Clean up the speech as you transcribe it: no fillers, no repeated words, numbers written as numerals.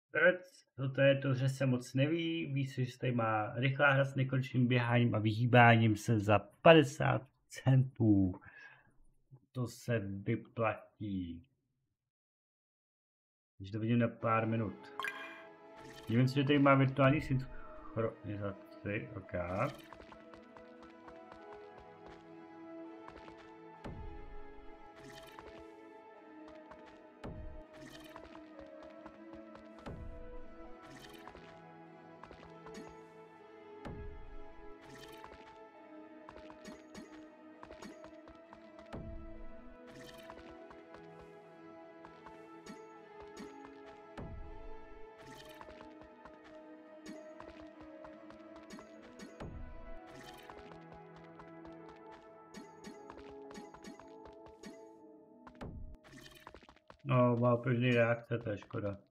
To je to, že se moc neví, víš, že tady má rychlá hra s nekonečným běháním a vyhýbáním se za 50 centů. To se vyplatí. Když to vidím na pár minut. Dívám si, že tady má virtuální synchronizaci, ok. No, má pružný reakce, to je škoda.